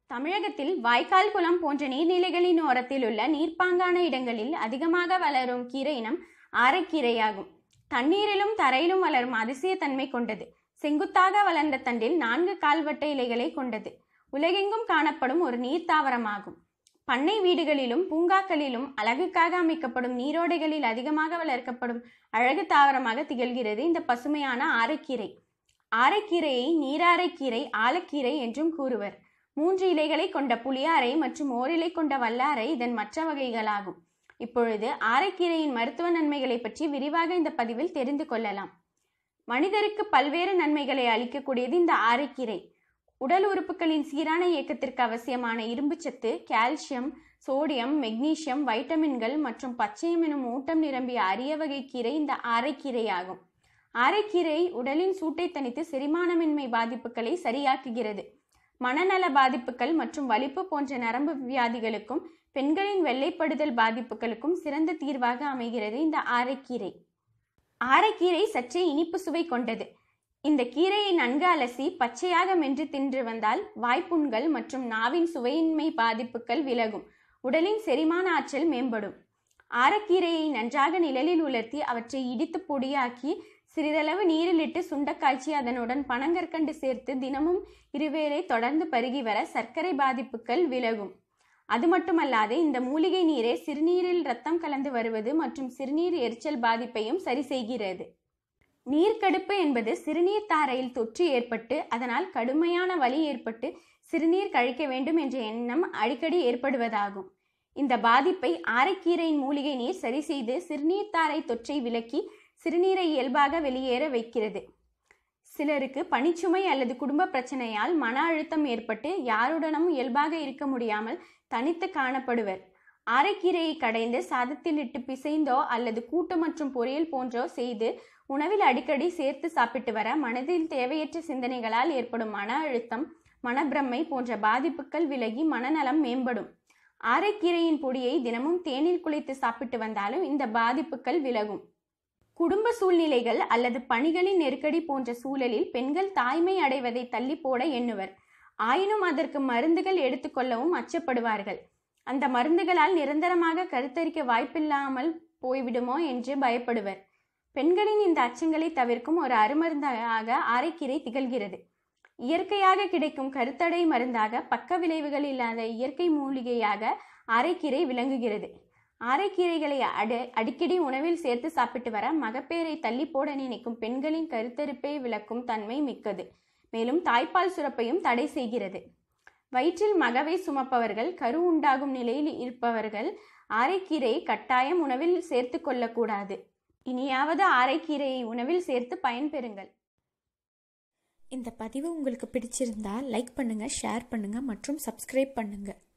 தமிழகத்தில் வாய்க்கால், குளம் போன்ற நீர்நிலைகளின் ஓரத்தில் உள்ள நீர்ப்பாங்கான இடங்களில் அதிகமாக வளரும் கீரை இனம் ஆரைக்கீரையாகும். தண்ணீரிலும் தரையிலும் வளரும் அதிசய தன்மை கொண்டது. செங்குத்தாக வளர்ந்த தண்டில் 4 கால்வட்ட இலைகளை கொண்டது. உலகெங்கும் காணப்படும் ஒரு நீர் தாவரமாகும். பண்ணை வீடுகளிலும் பூங்காக்களிலும் அழகுக்காக அமைக்கப்படும் நீரோடைகளில் அதிகமாக வளர்க்கப்படும் அழகு தாவரமாக திகழ்கிறது இந்த பசுமையான ஆரைக்கீரை. ஆரைக்கீரையை நீராரைக்கீரை, ஆலக்கீரை என்றும் கூறுவர். 3 இலைகளை கொண்ட புளியாரை மற்றும் ஓரிலை கொண்ட வல்லாரை இதன் மற்ற வகைகளாகும். இப்பொழுது ஆரைக்கீரையின் மருத்துவ நன்மைகளை பற்றி விரிவாக இந்த பதிவில் தெரிந்து கொள்ளலாம். மனிதருக்கு பல்வேறு நன்மைகளை அளிக்கக்கூடியது இந்த ஆரைக்கீரை. உடல் உறுப்புகளின் சீரான இயக்கத்திற்கு அவசியமான இரும்புச்சத்து, கால்சியம், சோடியம், மெக்னீசியம், வைட்டமின்கள் மற்றும் பச்சையம் எனும் ஊட்டம் நிரம்பிய அரிய வகை கீரை இந்த ஆரைக்கீரையாகும். ஆரைக்கீரை உடலின் சூட்டை தணித்து செரிமானமின்மை பாதிப்புகளை சரியாக்குகிறது. மனநல பாதிப்புகள் மற்றும் வலிப்பு போன்ற நரம்பு வியாதிகளுக்கும் பெண்களின் வெள்ளைப்படுதல் பாதிப்புகளுக்கும் சிறந்த தீர்வாக அமைகிறது இந்த ஆரைக்கீரை. ஆரைக்கீரை சற்றே இனிப்பு சுவை கொண்டது. இந்த கீரையை நன்கு அலசி பச்சையாக மென்று தின்று வந்தால் வாய்ப்புண்கள் மற்றும் நாவின் சுவையின்மை பாதிப்புகள் விலகும். உடலின் செரிமான ஆற்றல் மேம்படும். ஆரைக்கீரையை நன்றாக நிழலில் உலர்த்தி அவற்றை இடித்து பொடியாக்கி சிறிதளவு நீரிலிட்டு சுண்ட காய்ச்சி அதனுடன் பனங்கற்கண்டு சேர்த்து தினமும் 2 வேளை தொடர்ந்து பருகி வர சர்க்கரை பாதிப்புகள் விலகும். அது மட்டுமல்லாது இந்த மூலிகை நீரே சிறுநீரில் இரத்தம் கலந்து வருவது மற்றும் சிறுநீர் எரிச்சல் பாதிப்பையும் சரி செய்கிறது. நீர்க்கடுப்பு என்பது சிறுநீர் தாரையில் தொற்று ஏற்பட்டு அதனால் கடுமையான வலி ஏற்பட்டு சிறுநீர் கழிக்க வேண்டும் என்ற எண்ணம் அடிக்கடி ஏற்படுவதாகும். இந்த பாதிப்பை ஆரைக்கீரையின் மூலிகை நீர் சரி செய்து சிறுநீர் தாரை தொற்றை விலக்கி சிறுநீரை இயல்பாக வெளியேற வைக்கிறது. சிலருக்கு பணிச்சுமை அல்லது குடும்ப பிரச்சனையால் மன அழுத்தம் ஏற்பட்டு யாருடனும் இயல்பாக இருக்க முடியாமல் தனித்து காணப்படுவர். ஆரைக்கீரையை கடைந்து சாதத்தில் இட்டு பிசைந்தோ அல்லது கூட்டு மற்றும் பொரியல் போன்றோ செய்து உணவில் அடிக்கடி சேர்த்து சாப்பிட்டு வர மனதில் தேவையற்ற சிந்தனைகளால் ஏற்படும் மன அழுத்தம், மனப்பிரமை போன்ற பாதிப்புகள் விலகி மனநலம் மேம்படும். ஆரைக்கீரையின் பொடியை தினமும் தேனில் குழைத்து சாப்பிட்டு வந்தாலும் இந்த பாதிப்புகள் விலகும். குடும்ப சூழ்நிலைகள் அல்லது பணிகளின் நெருக்கடி போன்ற சூழலில் பெண்கள் தாய்மை அடைவதை தள்ளி போட எண்ணுவர். ஆயினும் அதற்கு மருந்துகள் எடுத்துக்கொள்ளவும் அச்சப்படுவார்கள். அந்த மருந்துகளால் நிரந்தரமாக கருத்தரிக்க வாய்ப்பில்லாமல் போய்விடுமோ என்று பயப்படுவர். பெண்களின் இந்த அச்சங்களை தவிர்க்கும் ஒரு அருமருந்தாக ஆரைக்கீரை திகழ்கிறது. இயற்கையாக கிடைக்கும் கருத்தடை மருந்தாக, பக்க விளைவுகள் இல்லாத இயற்கை மூலிகையாக ஆரைக்கீரை விளங்குகிறது. ஆரைக்கீரைகளை அடிக்கடி உணவில் சேர்த்து சாப்பிட்டு வர மகப்பேரை தள்ளி போட நினைக்கும் பெண்களின் கருத்தரிப்பை விளக்கும் தன்மை மிக்கது. மேலும் தாய்ப்பால் சுரப்பையும் தடை செய்கிறது. வயிற்றில் மகவை சுமப்பவர்கள், கரு உண்டாகும் நிலையில் இருப்பவர்கள் ஆரைக்கீரையை கட்டாயம் உணவில் சேர்த்து கொள்ளக்கூடாது. இனியாவது ஆரைக்கீரையை உணவில் சேர்த்து பயன்பெறுங்கள். இந்த பதிவு உங்களுக்கு பிடிச்சிருந்தா லைக் பண்ணுங்க, ஷேர் பண்ணுங்க மற்றும் சப்ஸ்கிரைப் பண்ணுங்க.